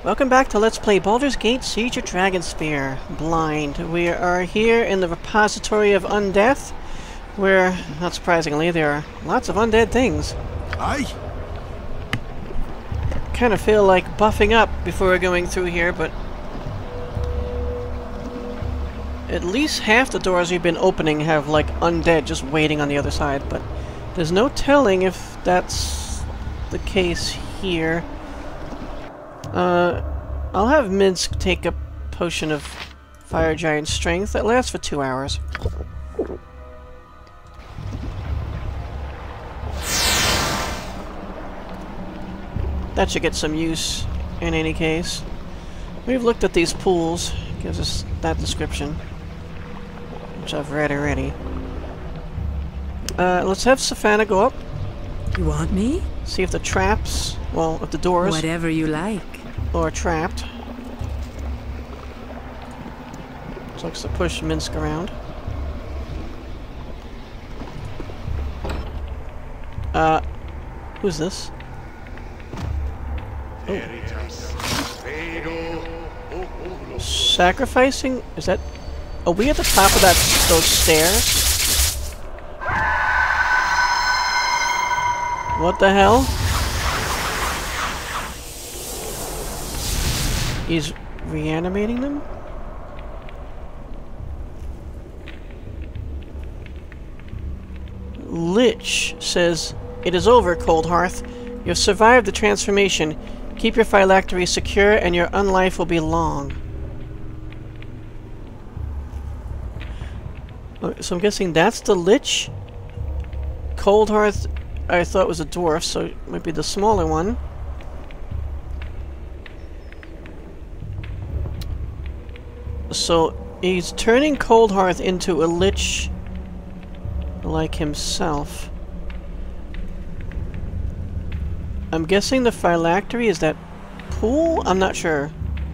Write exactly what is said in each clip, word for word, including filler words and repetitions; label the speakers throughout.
Speaker 1: Welcome back to Let's Play Baldur's Gate Siege of Dragonspear Blind. We are here in the repository of undeath, where, not surprisingly, there are lots of undead things.
Speaker 2: Aye.
Speaker 1: Kind of feel like buffing up before we're going through here, but at least half the doors we've been opening have, like, undead just waiting on the other side, but there's no telling if that's the case here. Uh, I'll have Minsk take a potion of Fire Giant Strength that lasts for two hours. That should get some use in any case. We've looked at these pools. Gives us that description, which I've read already. Uh, let's have Safana go up.
Speaker 3: You want me?
Speaker 1: See if the traps, well, if the doors...
Speaker 3: Whatever you like.
Speaker 1: Or trapped. So looks to push Minsk around. Uh, who's this? Oh. Sacrificing? Is that... Are we at the top of that those stairs? What the hell? He's reanimating them? Lich says, "It is over, Cold Hearth. You have survived the transformation. Keep your phylactery secure and your unlife will be long." Okay, so I'm guessing that's the Lich? Cold Hearth I thought was a dwarf, so it might be the smaller one. So he's turning Cold Hearth into a Lich like himself. I'm guessing the phylactery is that pool? I'm not sure.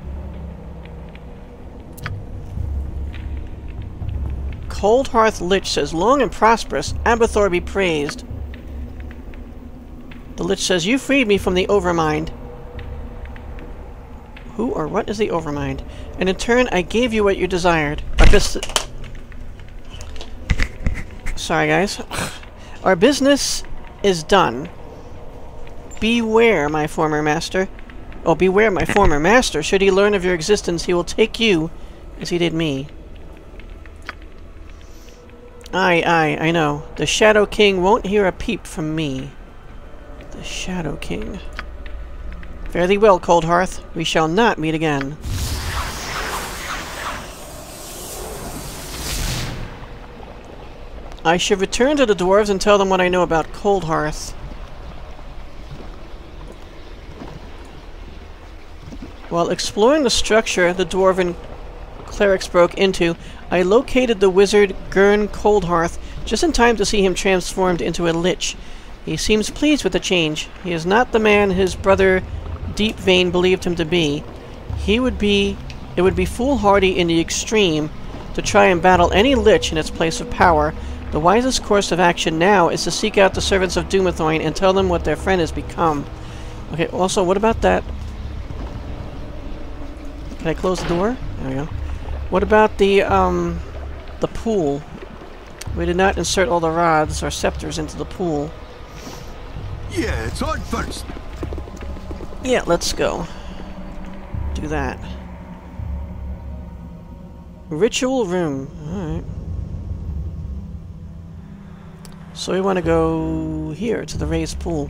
Speaker 1: Cold Hearth Lich says, "Long and prosperous, Abathor be praised." The Lich says, "You freed me from the Overmind." Who or what is the Overmind? "And in turn, I gave you what you desired." Our bus- Sorry, guys. Our business is done. Beware, my former master. Oh, beware, my former master. Should he learn of your existence, he will take you as he did me. Aye, aye, I know. The Shadow King won't hear a peep from me. The Shadow King. Fare thee well, Cold Hearth. We shall not meet again. I should return to the dwarves and tell them what I know about Cold Hearth. While exploring the structure the dwarven clerics broke into, I located the wizard Gurn Coldhearth just in time to see him transformed into a lich. He seems pleased with the change. He is not the man his brother Deepvein believed him to be. He would be... It would be foolhardy in the extreme to try and battle any lich in its place of power. The wisest course of action now is to seek out the servants of Dumathoin and tell them what their friend has become. Okay, also, what about that... Can I close the door? There we go. What about the, um... the pool? We did not insert all the rods or scepters into the pool.
Speaker 2: Yeah, it's on first.
Speaker 1: Yeah, let's go. Do that. Ritual room. Alright. So we want to go here, to the raised pool.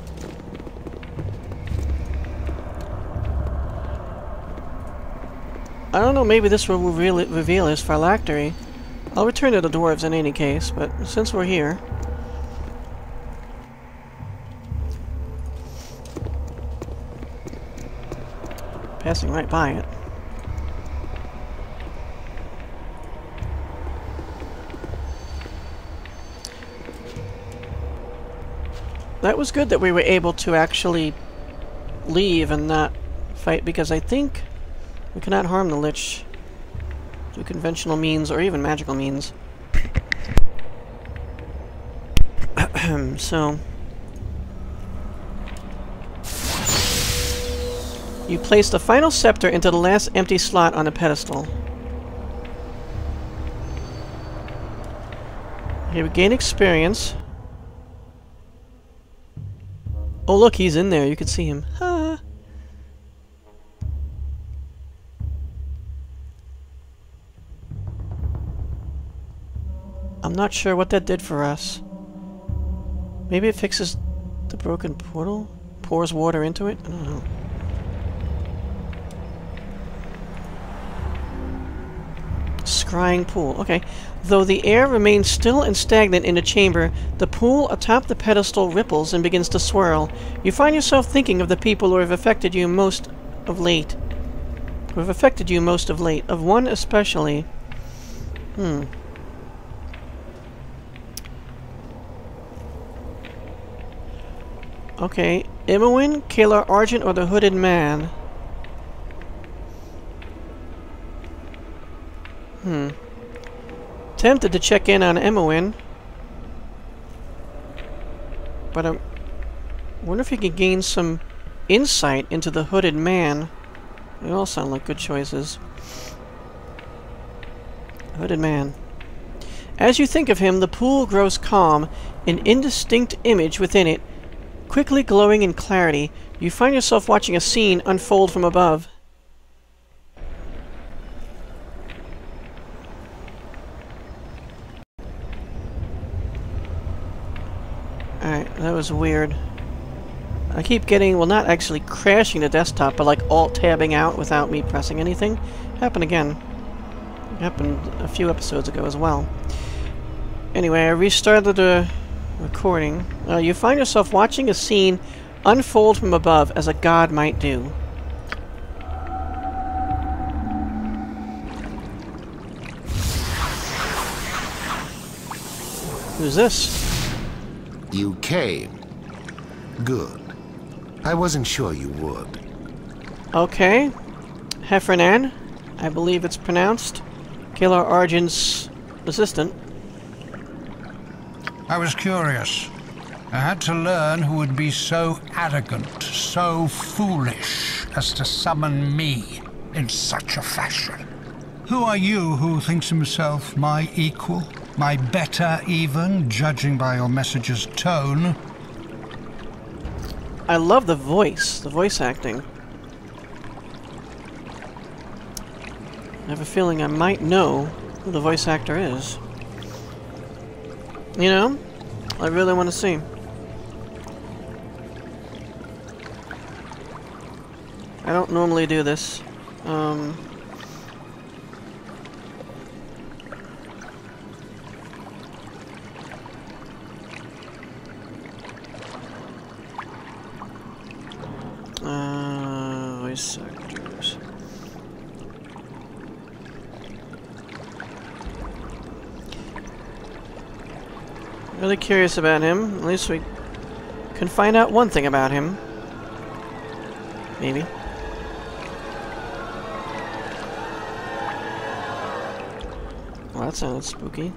Speaker 1: I don't know, maybe this will reveal, it, reveal his phylactery. I'll return to the dwarves in any case, but since we're here... Passing right by it. That was good that we were able to actually leave and not fight, because I think we cannot harm the Lich through conventional means or even magical means. So... You place the final scepter into the last empty slot on the pedestal. Okay, we gain experience. Oh look, he's in there. You can see him. Ha! I'm not sure what that did for us. Maybe it fixes the broken portal? Pours water into it? I don't know. Scrying pool. Okay. Though the air remains still and stagnant in the chamber, the pool atop the pedestal ripples and begins to swirl. You find yourself thinking of the people who have affected you most of late. Who have affected you most of late. Of one especially. Hmm. Okay. Imoen, Kalar Argent, or the Hooded Man? Hmm. Tempted to check in on Imoen. But I wonder if you can gain some insight into the Hooded Man. They all sound like good choices. Hooded Man. As you think of him, the pool grows calm, an indistinct image within it, quickly glowing in clarity. You find yourself watching a scene unfold from above. Alright, that was weird. I keep getting, well, not actually crashing the desktop, but like alt-tabbing out without me pressing anything. Happened again. It happened a few episodes ago as well. Anyway, I restarted the recording. Uh, you find yourself watching a scene unfold from above, as a god might do. Who's this?
Speaker 4: You came. Good. I wasn't sure you would.
Speaker 1: Okay. Heffernan, I believe it's pronounced. Kalar Argent's assistant.
Speaker 5: I was curious. I had to learn who would be so arrogant, so foolish, as to summon me in such a fashion. Who are you who thinks himself my equal? My better, even, judging by your message's tone?
Speaker 1: I love the voice, the voice acting. I have a feeling I might know who the voice actor is. You know? I really want to see. I don't normally do this. Um... Uh, voice actors. Really curious about him. At least we can find out one thing about him. Maybe. Well, that sounded spooky.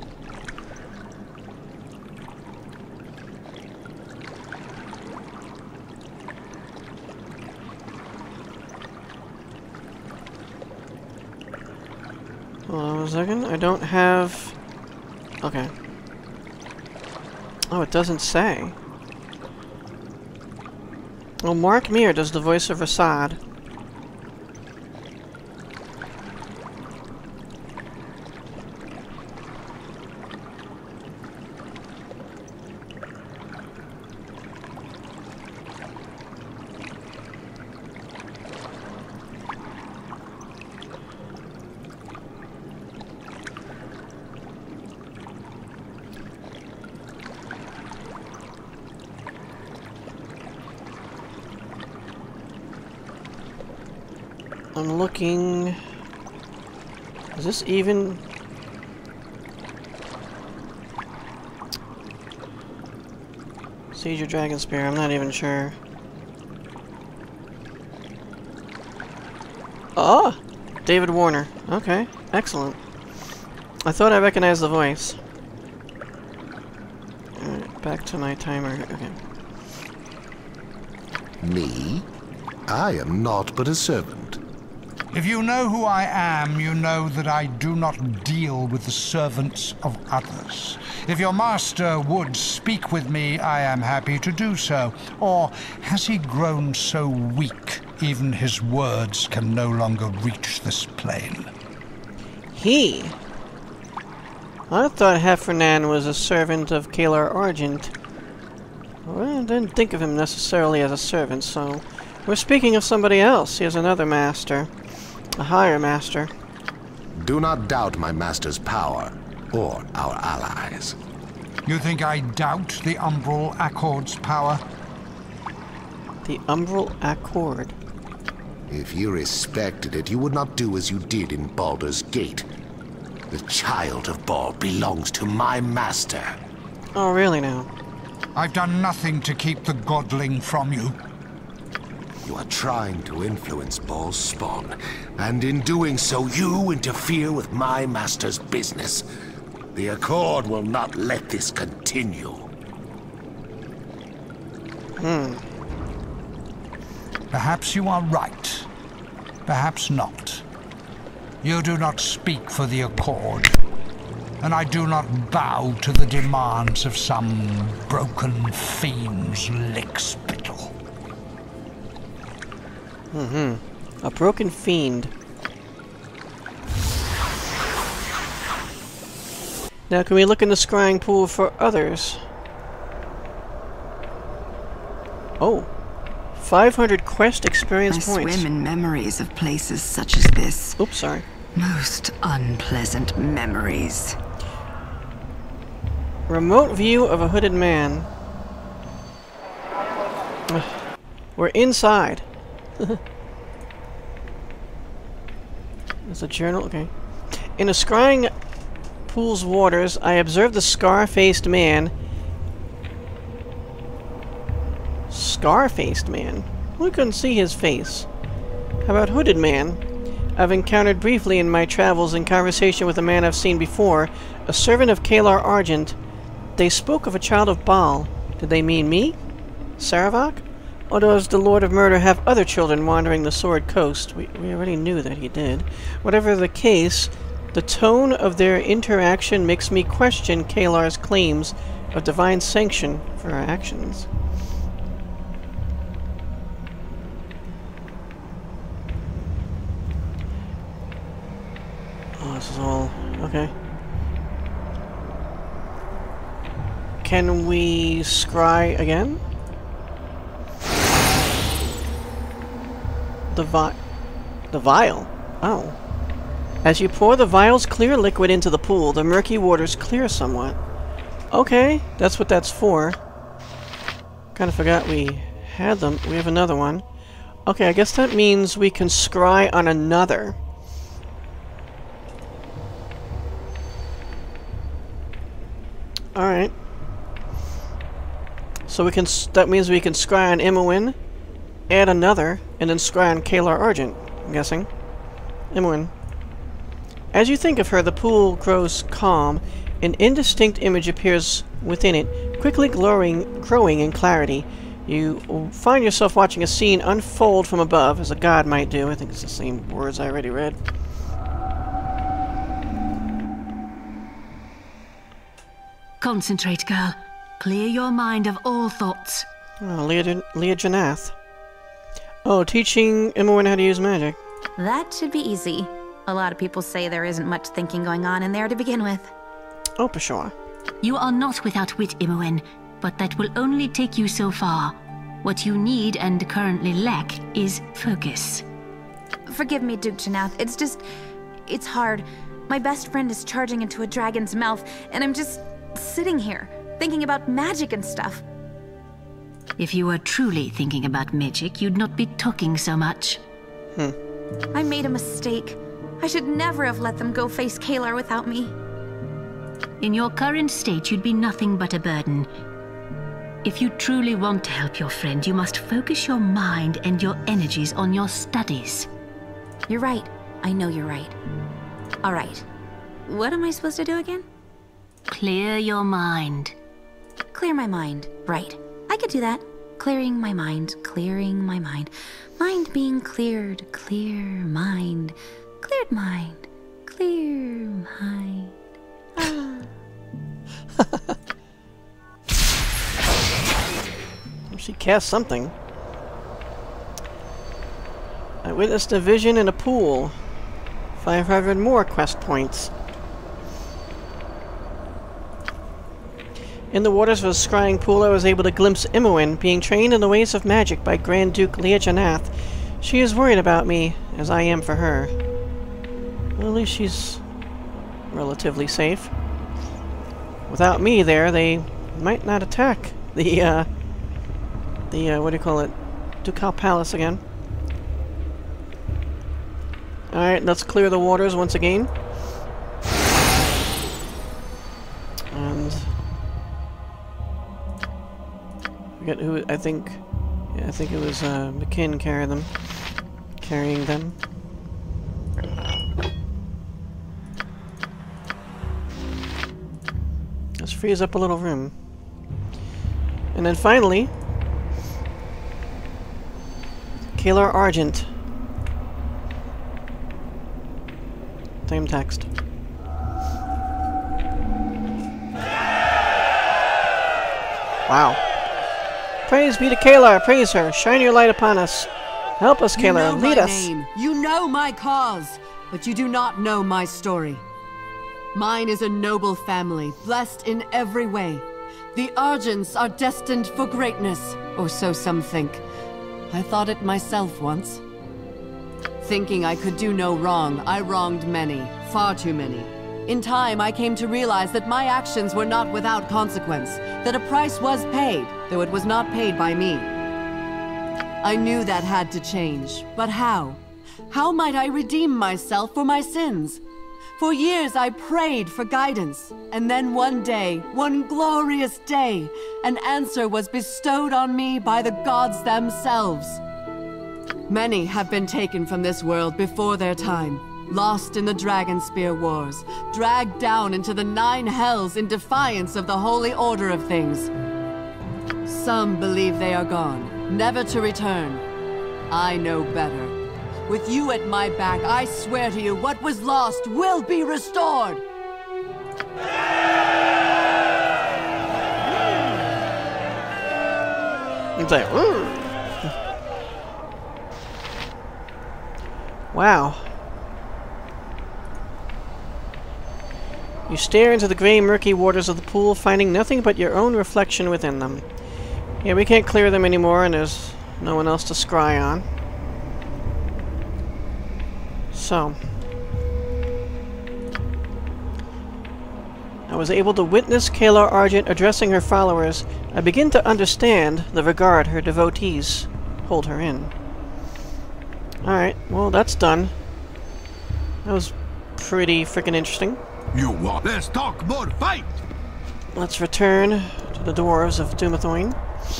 Speaker 1: Hold on a second. I don't have... Okay. Oh, it doesn't say. Well, Mark Meir does the voice of Rasad. I'm looking... Is this even... Siege of Dragonspear, I'm not even sure. Oh! David Warner. Okay, excellent. I thought I recognized the voice. Alright, back to my timer. Okay.
Speaker 4: Me? I am naught but a servant.
Speaker 5: If you know who I am, you know that I do not deal with the servants of others. If your master would speak with me, I am happy to do so. Or has he grown so weak, even his words can no longer reach this plane?
Speaker 1: He? I thought Heffernan was a servant of Kalar Argent. Well, I didn't think of him necessarily as a servant, so... We're speaking of somebody else. He has another master. A higher master.
Speaker 4: Do not doubt my master's power, or our allies.
Speaker 5: You think I doubt the Umbral Accord's power?
Speaker 1: The Umbral Accord.
Speaker 4: If you respected it, you would not do as you did in Baldur's Gate. The child of Bal belongs to my master.
Speaker 1: Oh, really now?
Speaker 5: I've done nothing to keep the godling from you.
Speaker 4: You are trying to influence Bal's spawn, and in doing so, you interfere with my master's business. The Accord will not let this continue.
Speaker 1: Hmm.
Speaker 5: Perhaps you are right. Perhaps not. You do not speak for the Accord, and I do not bow to the demands of some broken fiend's lickspittle.
Speaker 1: Mm-hmm. A broken fiend. Now, can we look in the scrying pool for others? Oh. five hundred quest experience
Speaker 3: I
Speaker 1: points.
Speaker 3: swim in memories of places such as this.
Speaker 1: Oops, sorry.
Speaker 3: Most unpleasant memories.
Speaker 1: Remote view of a hooded man. Ugh. We're inside. There's a journal, okay. In a scrying pool's waters, I observed the scar-faced man. Scar-faced man? We couldn't see his face. How about hooded man? I've encountered briefly in my travels in conversation with a man I've seen before, a servant of Kalar Argent. They spoke of a child of Baal. Did they mean me? Saravak? Or does the Lord of Murder have other children wandering the Sword Coast? We, we already knew that he did. Whatever the case, the tone of their interaction makes me question Kalar's claims of divine sanction for our actions. Oh, this is all... okay. Can we scry again? The vi- The vial? Oh. As you pour the vial's clear liquid into the pool, the murky waters clear somewhat. Okay, that's what that's for. Kinda forgot we had them. We have another one. Okay, I guess that means we can scry on another. Alright. So we can, s that means we can scry on Imoen, add another, and then scry on Kalar Argent, I'm guessing. Imoen. As you think of her, the pool grows calm. An indistinct image appears within it, quickly glowing, growing in clarity. You find yourself watching a scene unfold from above, as a god might do. I think it's the same words I already read.
Speaker 6: Concentrate, girl. Clear your mind of all thoughts.
Speaker 1: Oh, Leah, Leah Janath. Oh, teaching Imoen how to use magic.
Speaker 7: That should be easy. A lot of people say there isn't much thinking going on in there to begin with.
Speaker 1: Oh, for sure.
Speaker 6: You are not without wit, Imoen, but that will only take you so far. What you need and currently lack is focus.
Speaker 7: Forgive me, Duke Janath. It's just... it's hard. My best friend is charging into a dragon's mouth, and I'm just sitting here, thinking about magic and stuff.
Speaker 6: If you were truly thinking about magic, you'd not be talking so much.
Speaker 1: Hmm.
Speaker 7: I made a mistake. I should never have let them go face Kalar without me.
Speaker 6: In your current state, you'd be nothing but a burden. If you truly want to help your friend, you must focus your mind and your energies on your studies.
Speaker 7: You're right. I know you're right. All right. What am I supposed to do again?
Speaker 6: Clear your mind.
Speaker 7: Clear my mind. Right. I could do that. clearing my mind, clearing my mind. Mind being cleared, clear mind. Cleared mind, clear mind. Ah.
Speaker 1: She cast something. I witnessed a vision in a pool. five hundred more quest points. In the waters of a scrying pool, I was able to glimpse Imoen being trained in the ways of magic by Grand Duke Liejanath. She is worried about me, as I am for her. Well, at least she's relatively safe. Without me there, they might not attack the, uh... the, uh, what do you call it? Ducal Palace again. Alright, let's clear the waters once again. And... I forget who, I think... Yeah, I think it was, uh, McKinn carrying them. Carrying them. This frees up a little room. And then finally... Kalar Argent. Same text. Wow. Praise be to Kalar, praise her, shine your light upon us. Help us, Kalar, lead us.
Speaker 8: You know my name, you know my cause, but you do not know my story. Mine is a noble family, blessed in every way. The Argents are destined for greatness, or so some think. I thought it myself once. Thinking I could do no wrong, I wronged many, far too many. In time, I came to realize that my actions were not without consequence, that a price was paid, though it was not paid by me. I knew that had to change, but how? How might I redeem myself for my sins? For years I prayed for guidance, and then one day, one glorious day, an answer was bestowed on me by the gods themselves. Many have been taken from this world before their time, lost in the Dragonspear wars, dragged down into the nine hells in defiance of the holy order of things. Some believe they are gone, never to return. I know better. With you at my back, I swear to you, what was lost will be restored!
Speaker 1: It's like, ooh. Wow. You stare into the grey, murky waters of the pool, finding nothing but your own reflection within them. Yeah, we can't clear them anymore, and there's no one else to scry on. So... I was able to witness Kalar Argent addressing her followers. I begin to understand the regard her devotees hold her in. Alright, well that's done. That was pretty freaking interesting.
Speaker 2: You want? Let's talk more fight!
Speaker 1: Let's return to the dwarves of Dumathoin.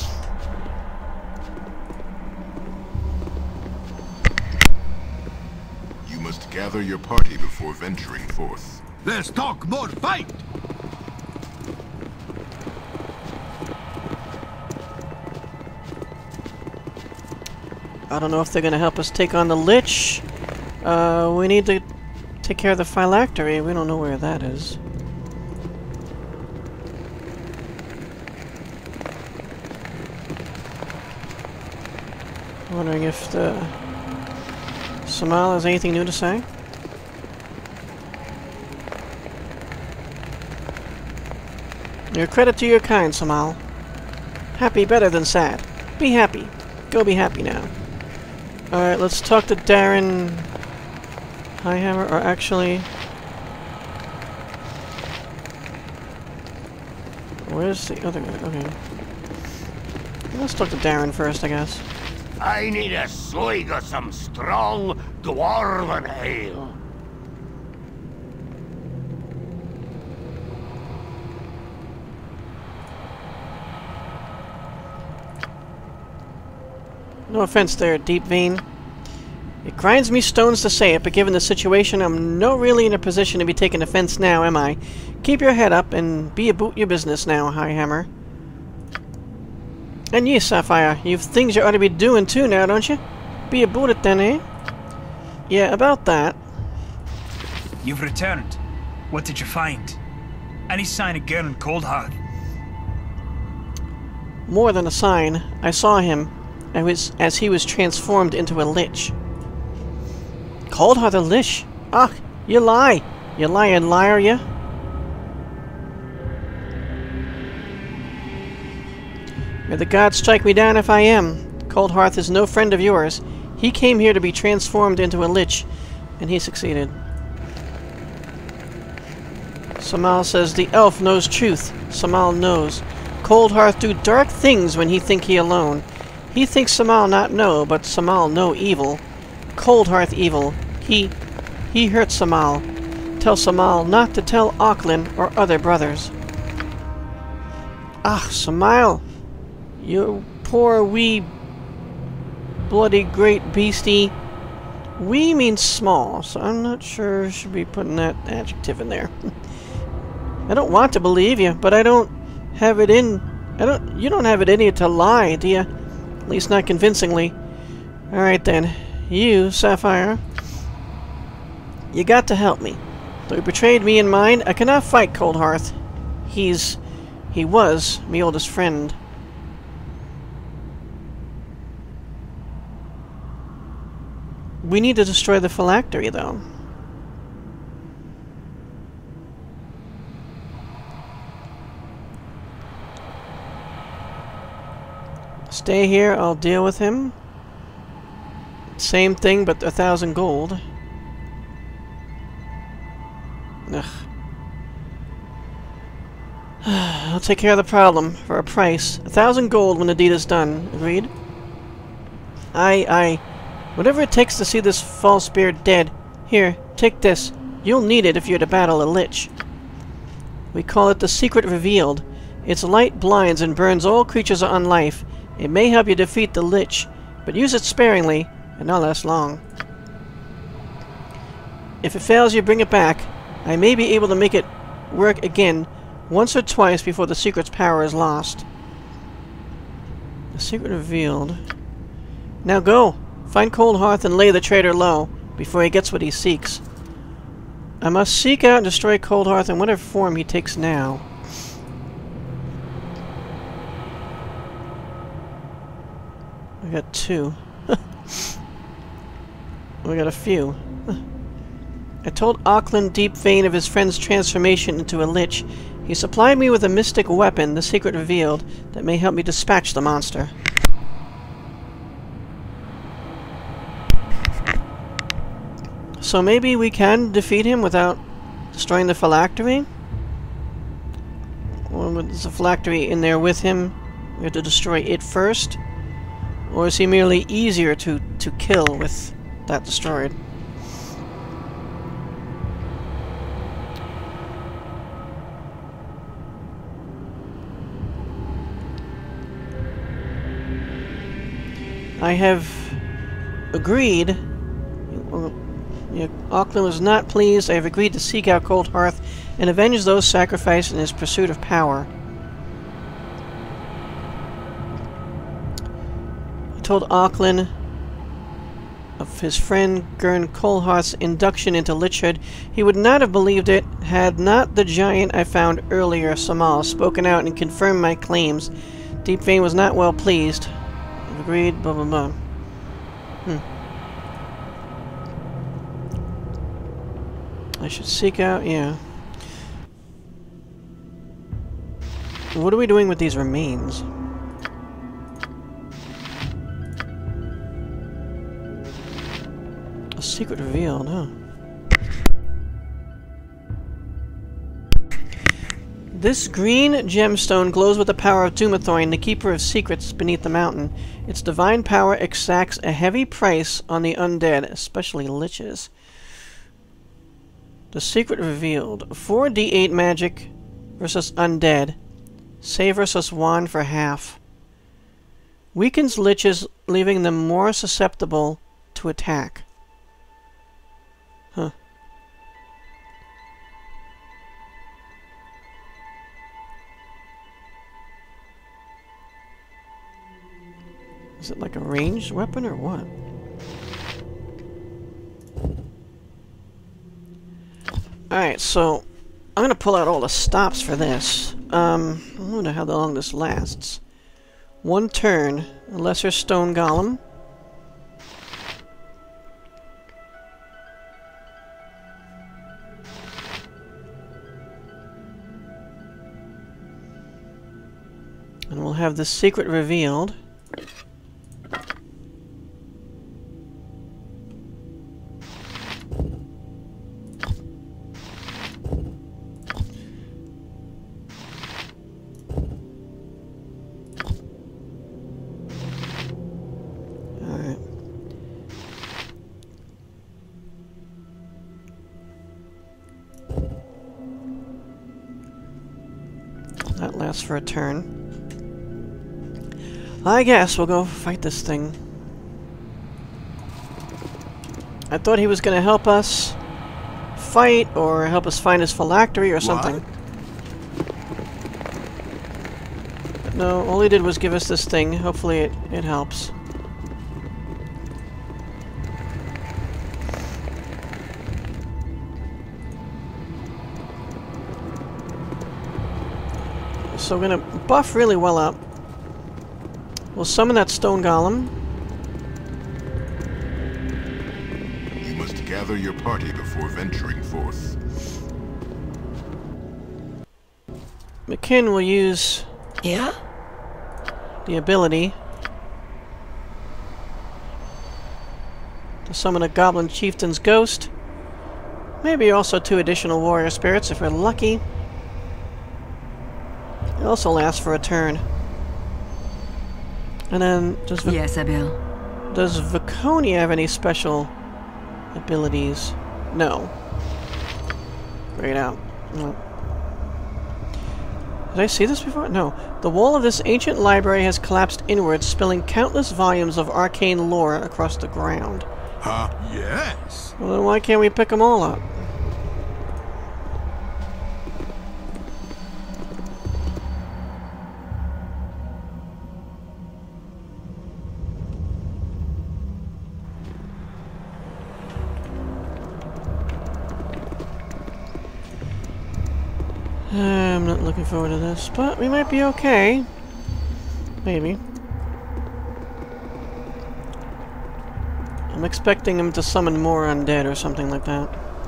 Speaker 9: You must gather your party before venturing forth.
Speaker 2: Let's talk more fight!
Speaker 1: I don't know if they're gonna help us take on the Lich. Uh, we need to take care of the phylactery. We don't know where that is. Wondering if the Samal has anything new to say. Your credit to your kind, Samal. Happy better than sad. Be happy. Go be happy now. Alright, let's talk to Darren Highhammer, or actually... Where's the other guy? Okay. Let's talk to Darren first, I guess.
Speaker 4: I need a swig of some strong dwarven ale.
Speaker 1: No offense there, Deep Vein. It grinds me stones to say it, but given the situation, I'm no really in a position to be taking offense now, am I? Keep your head up and be about your business now, Highhammer. And you, Sapphire, you've things you ought to be doing too now, don't you? Be about it then, eh? Yeah, about that.
Speaker 10: You've returned. What did you find? Any sign of Gern Coldheart?
Speaker 1: More than a sign. I saw him I was, as he was transformed into a lich. Coldheart a lich? Ach, you lie! You lying liar, you! May the gods strike me down if I am. Coldheart is no friend of yours. He came here to be transformed into a lich, and he succeeded. Samal says the elf knows truth. Samal knows. Coldheart do dark things when he think he alone. He thinks Samal not know, but Samal know evil. Coldheart evil. He... he hurt Samal. Tell Samal not to tell Auckland or other brothers. Ah, Samal! You poor wee... bloody great beastie. Wee means small, so I'm not sure I should be putting that adjective in there. I don't want to believe you, but I don't have it in... I don't... You don't have it in you to lie, do you? At least not convincingly. Alright then. You, Sapphire. You got to help me. Though he betrayed me and mine, I cannot fight Coldheart. He's... he was me oldest friend. We need to destroy the phylactery, though. Stay here, I'll deal with him. Same thing, but a thousand gold. Ugh. I'll take care of the problem, for a price. A thousand gold when the deed is done. Agreed? Aye, aye. Whatever it takes to see this false spirit dead. Here, take this. You'll need it if you're to battle a lich. We call it the Secret Revealed. Its light blinds and burns all creatures on life. It may help you defeat the lich, but use it sparingly, and not last long. If it fails you, bring it back. I may be able to make it work again, once or twice before the secret's power is lost. The Secret Revealed. Now go! Find Coldheart and lay the traitor low, before he gets what he seeks. I must seek out and destroy Coldheart in whatever form he takes now. We got two. We got a few. I told Auckland Deepvein of his friend's transformation into a lich. He supplied me with a mystic weapon, the Secret Revealed, that may help me dispatch the monster. So maybe we can defeat him without destroying the phylactery? Or is the phylactery in there with him? We have to destroy it first? Or is he merely easier to, to kill with that destroyed? I have agreed... Yeah, Auckland was not pleased. I have agreed to seek out Coldheart and avenge those sacrificed in his pursuit of power. He told Auckland of his friend Gern Coldheart's induction into lichhood. He would not have believed it had not the giant I found earlier, Samal, spoken out and confirmed my claims. Deepvein was not well pleased. I've agreed, blah blah blah. Hmm. I should seek out, yeah. What are we doing with these remains? A secret revealed, huh? This green gemstone glows with the power of Dumathoin, the keeper of secrets beneath the mountain. Its divine power exacts a heavy price on the undead, especially liches. The Secret Revealed. four d eight magic versus undead. Save versus wand for half. Weakens liches, leaving them more susceptible to attack. Huh. Is it like a ranged weapon or what? Alright, so I'm gonna pull out all the stops for this. Um, I wonder how long this lasts. One turn, a lesser stone golem. And we'll have the secret revealed. Alright. That lasts for a turn. I guess we'll go fight this thing. I thought he was going to help us fight or help us find his phylactery or something. But no, all he did was give us this thing. Hopefully it, it helps. So we're going to buff really well up. We'll summon that stone golem.
Speaker 9: You must gather your party before venturing forth.
Speaker 1: McKinn will use
Speaker 3: Yeah?
Speaker 1: the ability to summon a goblin chieftain's ghost. Maybe also two additional warrior spirits if we're lucky. It also lasts for a turn. And then, does v
Speaker 3: Yes, Abil.
Speaker 1: Does Viconia have any special abilities? No. Grayed out. No. Did I see this before? No. The wall of this ancient library has collapsed inwards, spilling countless volumes of arcane lore across the ground.
Speaker 2: Huh? Yes.
Speaker 1: Well, then why can't we pick them all up? I'm not looking forward to this, but we might be okay. Maybe. I'm expecting him to summon more undead or something like that.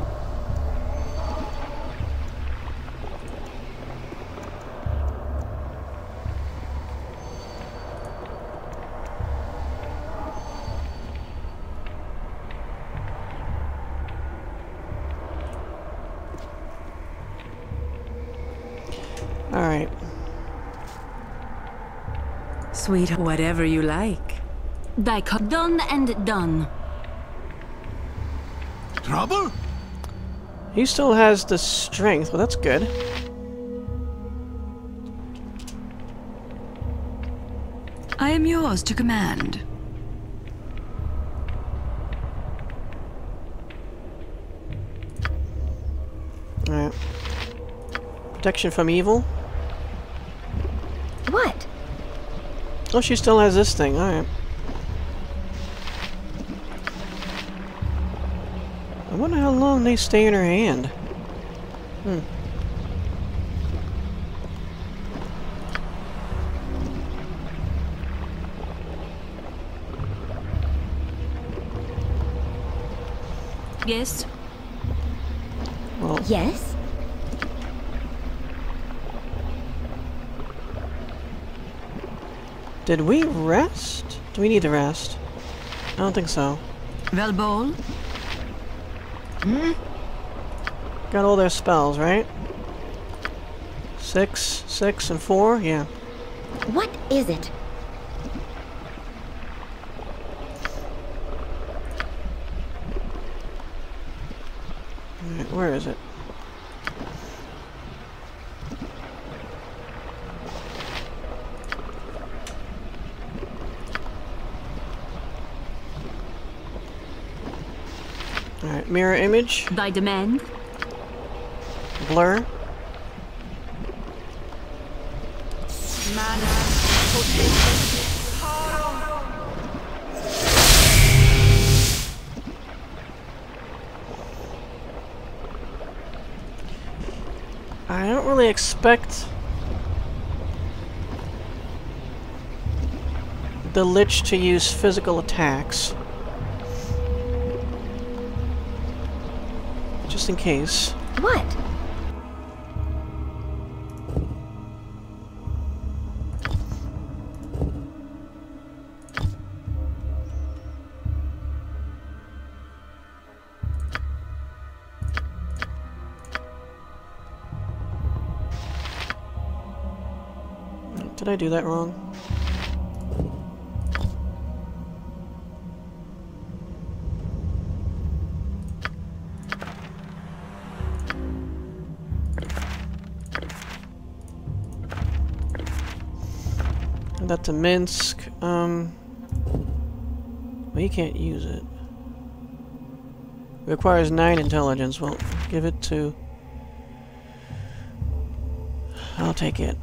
Speaker 1: Alright.
Speaker 3: Sweet, whatever you like.
Speaker 6: Done and done.
Speaker 2: Trouble?
Speaker 1: He still has the strength, well that's good.
Speaker 3: I am yours to command.
Speaker 1: Alright. Protection from evil.
Speaker 7: What?
Speaker 1: Oh, she still has this thing, alright. I wonder how long they stay in her hand. Hmm.
Speaker 6: Yes?
Speaker 1: Well,
Speaker 7: Yes?
Speaker 1: did we rest? Do we need to rest? I don't think so.
Speaker 3: Velbol?
Speaker 1: Hmm? Got all their spells, right? Six, six, and four? Yeah.
Speaker 7: What is it?
Speaker 1: Alright, where is it? Alright, mirror image.
Speaker 6: Thy demand?
Speaker 1: Blur. I don't really expect the lich to use physical attacks. Just in case.
Speaker 11: What?
Speaker 1: Did I do that wrong? And that to Minsk. Um, well, he can't use it. Requires nine intelligence. Well, give it to. I'll take it.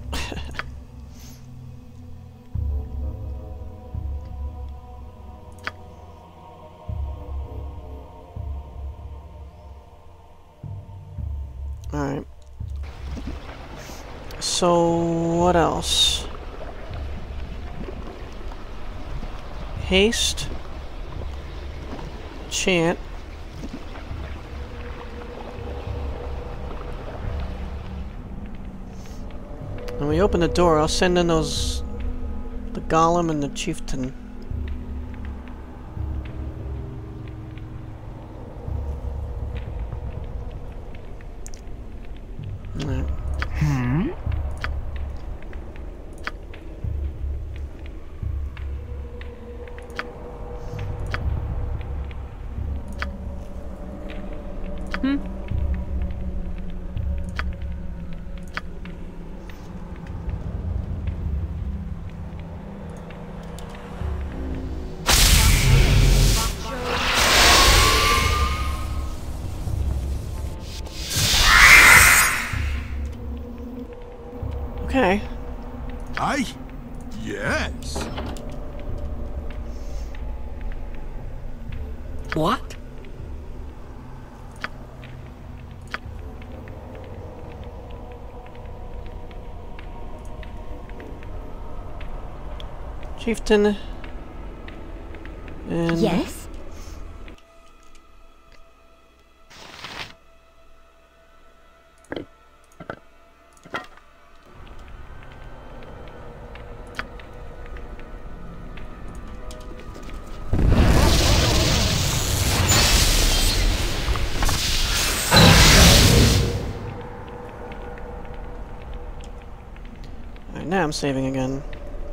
Speaker 1: Alright. So, what else? Haste. Chant. When we open the door, I'll send in those... the golem and the chieftain. Right.
Speaker 5: Hmm?
Speaker 6: Hmm?
Speaker 1: Okay.
Speaker 2: Aye? Yes.
Speaker 11: What?
Speaker 1: Chieftain. And
Speaker 11: Yes?
Speaker 1: Alright, now I'm saving again.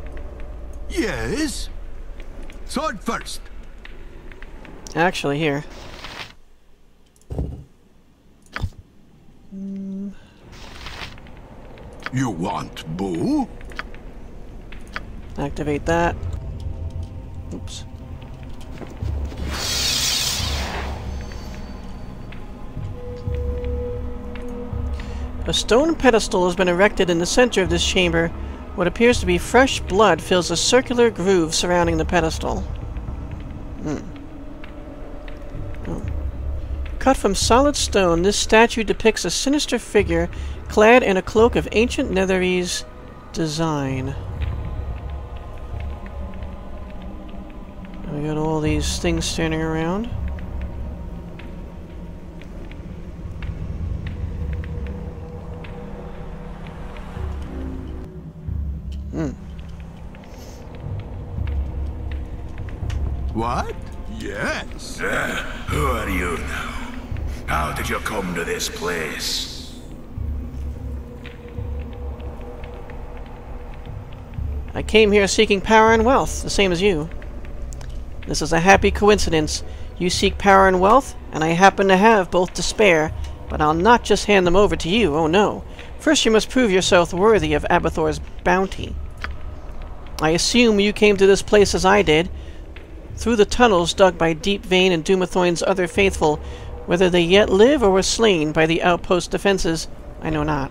Speaker 2: Yes. Sword first.
Speaker 1: Actually, here. Mm.
Speaker 2: You want bow?
Speaker 1: Activate that. Oops. A stone pedestal has been erected in the center of this chamber. What appears to be fresh blood fills a circular groove surrounding the pedestal. Hmm. Oh. Cut from solid stone, this statue depicts a sinister figure clad in a cloak of ancient Netherese design. We got all these things standing around. Hmm.
Speaker 2: What? Yes.
Speaker 12: Uh, who are you now? How did you come to this place?
Speaker 1: I came here seeking power and wealth, the same as you. This is a happy coincidence. You seek power and wealth, and I happen to have both to spare, but I'll not just hand them over to you, oh no. First you must prove yourself worthy of Abathor's bounty. I assume you came to this place as I did, through the tunnels dug by Deep Vein and Dumathoin's other faithful. Whether they yet live or were slain by the outpost defenses, I know not.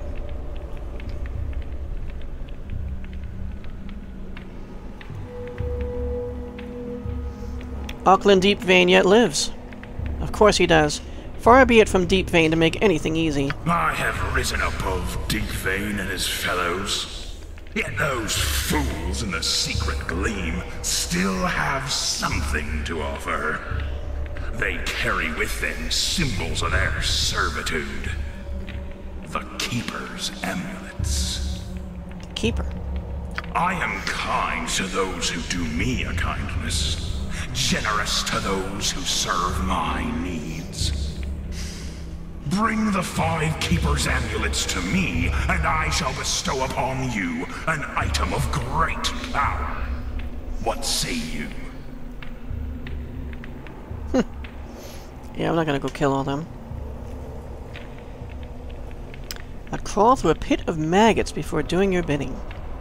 Speaker 1: Auckland Deep Vein yet lives. Of course he does. Far be it from Deepvein to make anything easy.
Speaker 12: I have risen above Deepvein and his fellows. Yet those fools in the Secret Gleam still have something to offer. They carry with them symbols of their servitude. The Keeper's amulets.
Speaker 1: The Keeper?
Speaker 12: I am kind to those who do me a kindness, generous to those who serve my needs. Bring the five Keeper's amulets to me, and I shall bestow upon you an item of great power. What say you?
Speaker 1: Yeah, I'm not gonna go kill all them. I'd crawl through a pit of maggots before doing your bidding.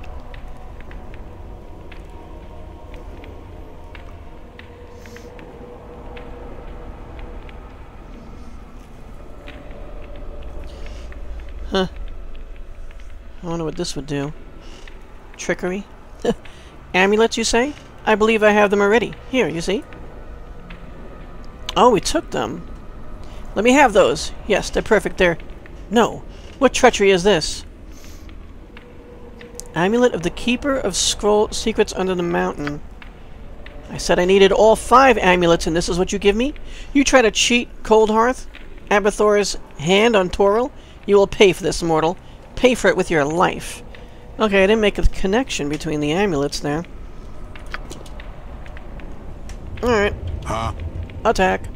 Speaker 1: Huh. I wonder what this would do. Trickery? Amulets, you say? I believe I have them already. Here, you see? Oh, we took them. Let me have those. Yes, they're perfect. They're... No. What treachery is this? Amulet of the Keeper of Scroll Secrets Under the Mountain. I said I needed all five amulets, and this is what you give me? You try to cheat Coldhearth? Abathor's hand on Toril? You will pay for this, mortal. Pay for it with your life. Okay, I didn't make a connection between the amulets there. Alright.
Speaker 2: Huh?
Speaker 1: Attack.